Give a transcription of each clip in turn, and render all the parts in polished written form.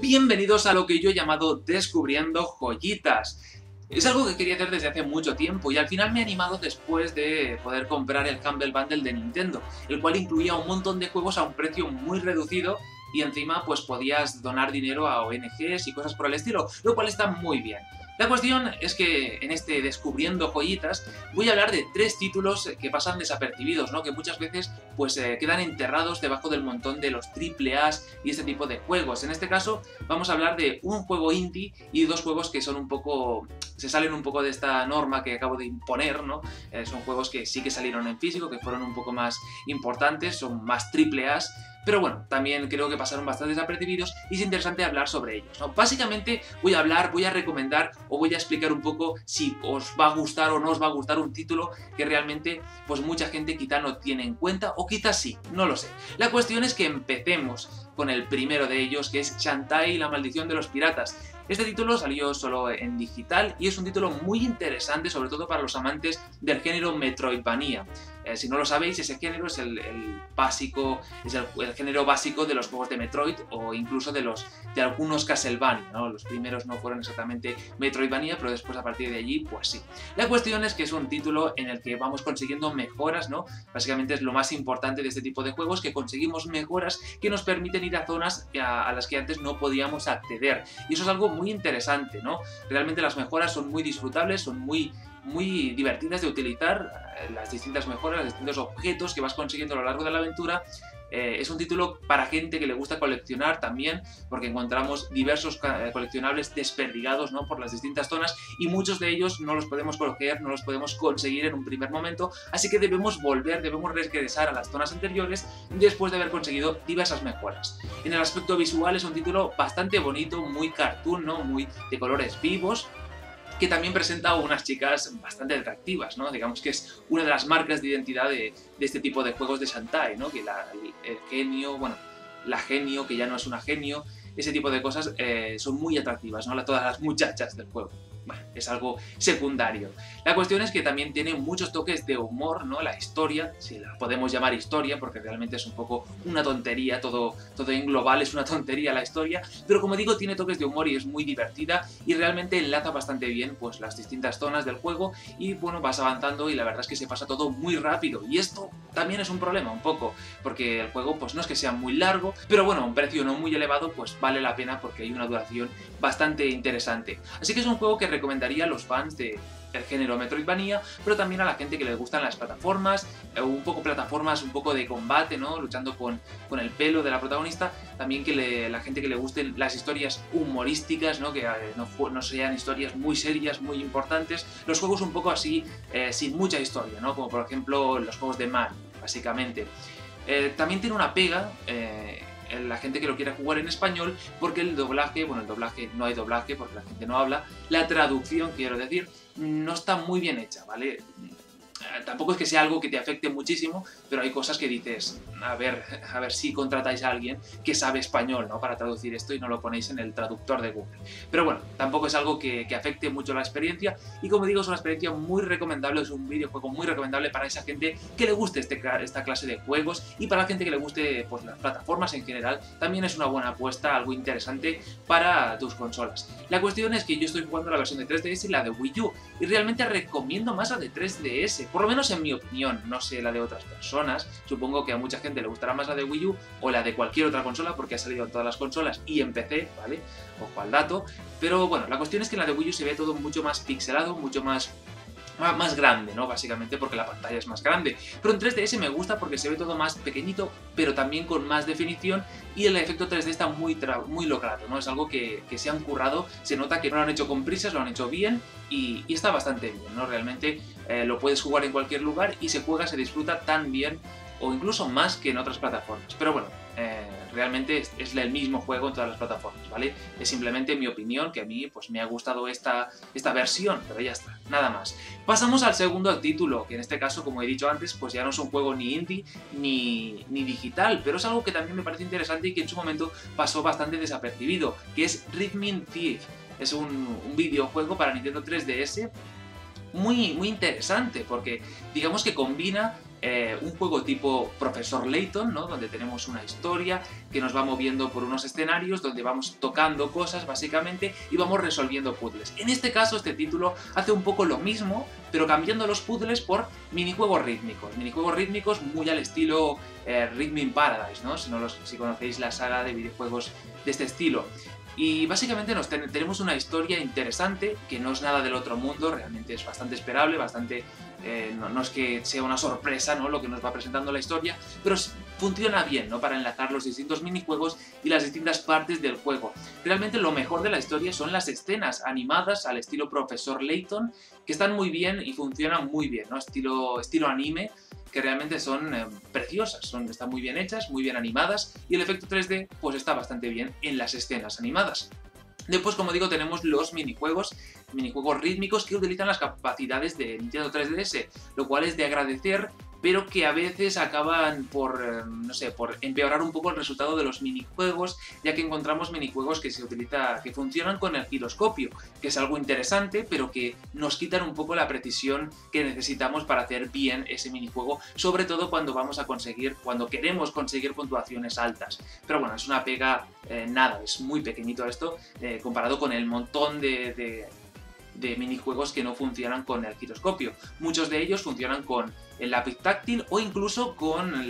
Bienvenidos a lo que yo he llamado Descubriendo Joyitas. Es algo que quería hacer desde hace mucho tiempo y al final me he animado después de poder comprar el Humble Bundle de Nintendo, el cual incluía un montón de juegos a un precio muy reducido y encima pues podías donar dinero a ONGs y cosas por el estilo, lo cual está muy bien. La cuestión es que en este Descubriendo Joyitas voy a hablar de 3 títulos que pasan desapercibidos, ¿no? Que muchas veces pues quedan enterrados debajo del montón de los AAA y este tipo de juegos. En este caso vamos a hablar de un juego indie y 2 juegos que son un poco... se salen un poco de esta norma que acabo de imponer, ¿no? Son juegos que sí que salieron en físico, que fueron un poco más importantes, son más AAA, pero bueno, también creo que pasaron bastante desapercibidos y es interesante hablar sobre ellos, ¿no? Básicamente voy a recomendar o voy a explicar un poco si os va a gustar o no os va a gustar un título que realmente pues mucha gente quizá no tiene en cuenta o quizá sí, no lo sé. La cuestión es que empecemos con el primero de ellos, que es Shantae, la maldición de los piratas. Este título salió solo en digital y es un título muy interesante, sobre todo para los amantes del género Metroidvania. Si no lo sabéis, ese género es el género básico de los juegos de Metroid o incluso de algunos Castlevania, ¿no? Los primeros no fueron exactamente Metroidvania, pero después a partir de allí, pues sí. La cuestión es que es un título en el que vamos consiguiendo mejoras, ¿no? Básicamente es lo más importante de este tipo de juegos, que conseguimos mejoras que nos permiten ir a zonas a las que antes no podíamos acceder. Y eso es algo muy interesante, ¿no? Realmente las mejoras son muy disfrutables, son muy divertidas de utilizar, las distintas mejoras, los distintos objetos que vas consiguiendo a lo largo de la aventura. Es un título para gente que le gusta coleccionar también, porque encontramos diversos coleccionables desperdigados, ¿no? Por las distintas zonas y muchos de ellos no los podemos coger, no los podemos conseguir en un primer momento, así que debemos regresar a las zonas anteriores después de haber conseguido diversas mejoras. En el aspecto visual es un título bastante bonito, muy cartoon, ¿no? Muy de colores vivos, que también presenta a unas chicas bastante atractivas, ¿no? Digamos que es una de las marcas de identidad de este tipo de juegos de Shantae, ¿no? Que el genio, bueno, la genio, que ya no es una genio, ese tipo de cosas son muy atractivas, ¿no? Todas las muchachas del juego. Bueno, es algo secundario. La cuestión es que también tiene muchos toques de humor, ¿no? La historia, si la podemos llamar historia, porque realmente es un poco una tontería, todo en global es una tontería la historia, pero como digo, tiene toques de humor y es muy divertida y realmente enlaza bastante bien pues las distintas zonas del juego y bueno, vas avanzando y la verdad es que se pasa todo muy rápido y esto también es un problema un poco, porque el juego pues no es que sea muy largo, pero bueno, a un precio no muy elevado pues vale la pena porque hay una duración bastante interesante. Así que es un juego que recomendaría a los fans del género Metroidvania, pero también a la gente que le gustan las plataformas, un poco de combate, ¿no? Luchando con el pelo de la protagonista, también que la gente que le gusten las historias humorísticas, ¿no? Que no sean historias muy serias, muy importantes, los juegos un poco así, sin mucha historia, ¿no? Como por ejemplo los juegos de Mario, básicamente. También tiene una pega, la gente que lo quiera jugar en español, porque el doblaje, no hay doblaje porque la gente no habla, la traducción, quiero decir, no está muy bien hecha, ¿vale? Tampoco es que sea algo que te afecte muchísimo, pero hay cosas que dices, a ver si contratáis a alguien que sabe español, ¿no? Para traducir esto y no lo ponéis en el traductor de Google. Pero bueno, tampoco es algo que afecte mucho la experiencia y como digo, es una experiencia muy recomendable, es un videojuego muy recomendable para esa gente que le guste esta clase de juegos y para la gente que le guste pues, las plataformas en general, también es una buena apuesta, algo interesante para tus consolas. La cuestión es que yo estoy jugando la versión de 3DS y la de Wii U y realmente recomiendo más la de 3DS, por lo menos en mi opinión, no sé la de otras personas, supongo que a mucha gente le gustará más la de Wii U o la de cualquier otra consola porque ha salido en todas las consolas y en PC, ¿vale? Ojo al dato, pero bueno, la cuestión es que en la de Wii U se ve todo mucho más pixelado, mucho más grande, ¿no? Básicamente porque la pantalla es más grande. Pero en 3DS me gusta porque se ve todo más pequeñito, pero también con más definición y el efecto 3D está muy logrado, ¿no? Es algo que se han currado, se nota que no lo han hecho con prisas, lo han hecho bien y está bastante bien, ¿no? Realmente lo puedes jugar en cualquier lugar y se disfruta tan bien o incluso más que en otras plataformas. Pero bueno, realmente es el mismo juego en todas las plataformas, ¿vale? Es simplemente mi opinión, que a mí pues me ha gustado esta versión, pero ya está, nada más. Pasamos al segundo título, que en este caso, como he dicho antes, pues ya no es un juego ni indie ni digital, pero es algo que también me parece interesante y que en su momento pasó bastante desapercibido, que es Rhythm Thief. Es un videojuego para Nintendo 3DS muy interesante, porque digamos que combina un juego tipo Profesor Layton, ¿no? Donde tenemos una historia que nos va moviendo por unos escenarios donde vamos tocando cosas básicamente y vamos resolviendo puzzles. En este caso este título hace un poco lo mismo, pero cambiando los puzzles por minijuegos rítmicos muy al estilo Rhythm in Paradise, ¿no? Si conocéis la saga de videojuegos de este estilo. Y básicamente tenemos una historia interesante, que no es nada del otro mundo, realmente es bastante esperable, no es que sea una sorpresa, ¿no?, lo que nos va presentando la historia, pero funciona bien, ¿no?, para enlazar los distintos minijuegos y las distintas partes del juego. Realmente lo mejor de la historia son las escenas animadas al estilo Profesor Layton, que están muy bien y funcionan muy bien, ¿no?, estilo anime, que realmente son preciosas, están muy bien hechas, muy bien animadas, y el efecto 3D pues está bastante bien en las escenas animadas. Después, como digo, tenemos los minijuegos rítmicos que utilizan las capacidades de Nintendo 3DS, lo cual es de agradecer, pero que a veces acaban por empeorar un poco el resultado de los minijuegos, ya que encontramos minijuegos que funcionan con el giroscopio, que es algo interesante, pero que nos quitan un poco la precisión que necesitamos para hacer bien ese minijuego, sobre todo cuando queremos conseguir puntuaciones altas. Pero bueno, es una pega, es muy pequeñito esto, comparado con el montón de minijuegos que no funcionan con el giroscopio. Muchos de ellos funcionan con el lápiz táctil o incluso con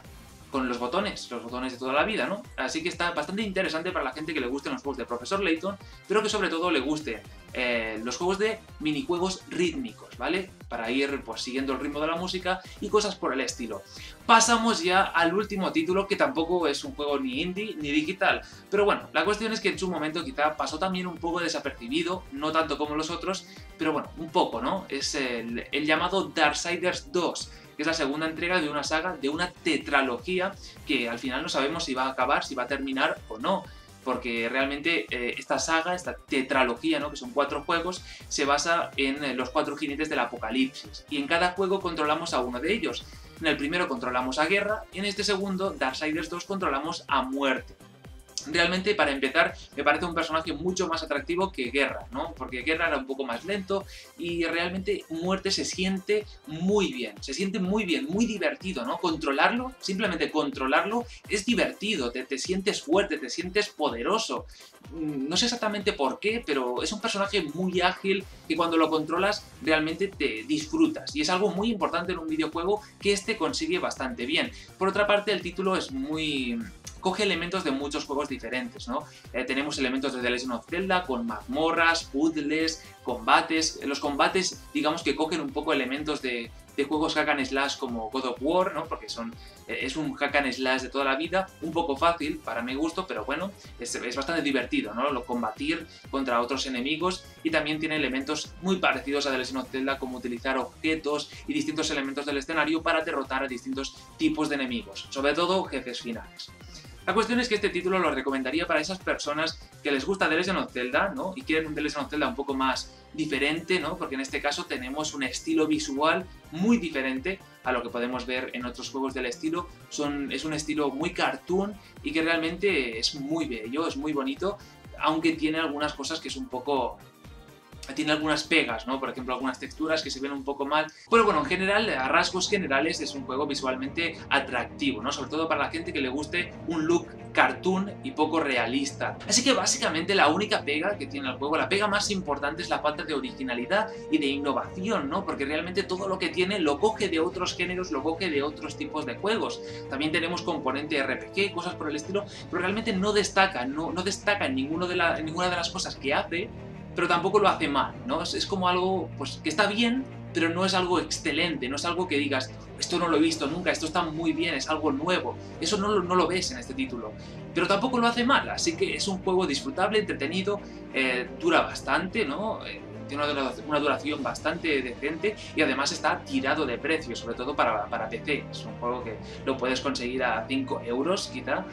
los botones de toda la vida, ¿no? Así que está bastante interesante para la gente que le gusten los juegos de Profesor Layton, pero que sobre todo le gusten los juegos de minijuegos rítmicos, ¿vale? Para ir pues siguiendo el ritmo de la música y cosas por el estilo. Pasamos ya al último título, que tampoco es un juego ni indie ni digital, pero bueno, la cuestión es que en su momento quizá pasó también un poco desapercibido, no tanto como los otros, pero bueno, un poco, ¿no? Es el llamado Darksiders 2, que es la segunda entrega de una saga, de una tetralogía, que al final no sabemos si va a acabar, si va a terminar o no, porque realmente esta saga, esta tetralogía, ¿no?, que son 4 juegos, se basa en los 4 jinetes del apocalipsis, y en cada juego controlamos a uno de ellos. En el primero controlamos a Guerra, y en este segundo, Darksiders 2, controlamos a Muerte. Realmente, para empezar, me parece un personaje mucho más atractivo que Guerra, ¿no? Porque Guerra era un poco más lento y realmente Muerte se siente muy bien, muy divertido, ¿no? Simplemente controlarlo es divertido, te sientes fuerte, te sientes poderoso. No sé exactamente por qué, pero es un personaje muy ágil que cuando lo controlas realmente te disfrutas, y es algo muy importante en un videojuego que este consigue bastante bien. Por otra parte, el título coge elementos de muchos juegos diferentes, ¿no? Tenemos elementos de The Legend of Zelda con mazmorras, puzzles, combates. Los combates, digamos que cogen un poco elementos de juegos hack and slash como God of War, ¿no? Porque es un hack and slash de toda la vida, un poco fácil para mi gusto, pero bueno, es bastante divertido, ¿no? Combatir contra otros enemigos, y también tiene elementos muy parecidos a The Legend of Zelda, como utilizar objetos y distintos elementos del escenario para derrotar a distintos tipos de enemigos, sobre todo jefes finales. La cuestión es que este título lo recomendaría para esas personas que les gusta The Legend of Zelda, ¿no?, y quieren un The Legend of Zelda un poco más diferente, ¿no?, porque en este caso tenemos un estilo visual muy diferente a lo que podemos ver en otros juegos del estilo. Es un estilo muy cartoon y que realmente es muy bello, es muy bonito, aunque tiene algunas cosas que es un poco... Tiene algunas pegas, ¿no? Por ejemplo, algunas texturas que se ven un poco mal. Pero bueno, en general, a rasgos generales, es un juego visualmente atractivo, ¿no? Sobre todo para la gente que le guste un look cartoon y poco realista. Así que básicamente la única pega que tiene el juego, la pega más importante, es la falta de originalidad y de innovación, ¿no? Porque realmente todo lo que tiene lo coge de otros géneros, lo coge de otros tipos de juegos. También tenemos componente RPG, cosas por el estilo, pero realmente no destaca en ninguna de las cosas que hace, pero tampoco lo hace mal, ¿no? Es como algo pues que está bien, pero no es algo excelente, no es algo que digas, esto no lo he visto nunca, esto está muy bien, es algo nuevo. Eso no lo ves en este título, pero tampoco lo hace mal, así que es un juego disfrutable, entretenido, dura bastante, ¿no? Tiene una duración bastante decente, y además está tirado de precio, sobre todo para PC. Es un juego que lo puedes conseguir a 5 euros quizá,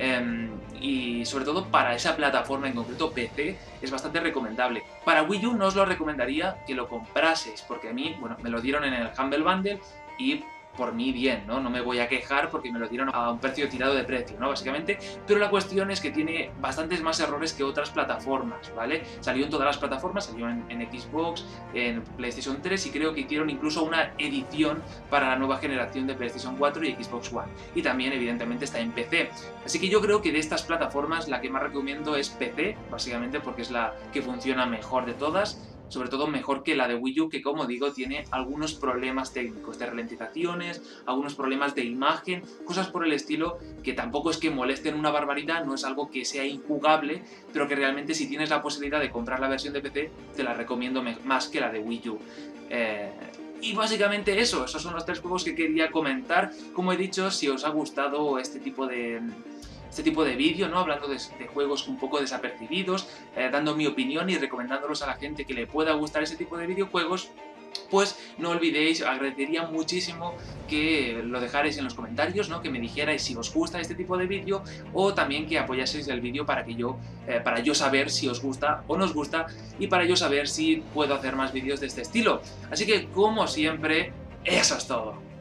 y sobre todo para esa plataforma en concreto, PC, es bastante recomendable. Para Wii U no os lo recomendaría que lo compraseis, porque a mí, bueno, me lo dieron en el Humble Bundle y por mí bien, ¿no? No me voy a quejar porque me lo dieron a un precio tirado de precio, ¿no? Básicamente, pero la cuestión es que tiene bastantes más errores que otras plataformas, ¿vale? Salió en todas las plataformas, salió en Xbox, en PlayStation 3 y creo que hicieron incluso una edición para la nueva generación de PlayStation 4 y Xbox One. Y también, evidentemente, está en PC. Así que yo creo que de estas plataformas la que más recomiendo es PC, básicamente porque es la que funciona mejor de todas, sobre todo mejor que la de Wii U, que como digo tiene algunos problemas técnicos de ralentizaciones, algunos problemas de imagen, cosas por el estilo que tampoco es que molesten una barbaridad, no es algo que sea injugable, pero que realmente si tienes la posibilidad de comprar la versión de PC, te la recomiendo más que la de Wii U. Y básicamente eso, esos son los 3 juegos que quería comentar. Como he dicho, si os ha gustado este tipo de vídeo, ¿no? Hablando de juegos un poco desapercibidos, dando mi opinión y recomendándolos a la gente que le pueda gustar ese tipo de videojuegos, pues no olvidéis, agradecería muchísimo que lo dejarais en los comentarios, ¿no? Que me dijerais si os gusta este tipo de vídeo o también que apoyaseis el vídeo para yo saber si os gusta o no os gusta y para yo saber si puedo hacer más vídeos de este estilo. Así que, como siempre, eso es todo.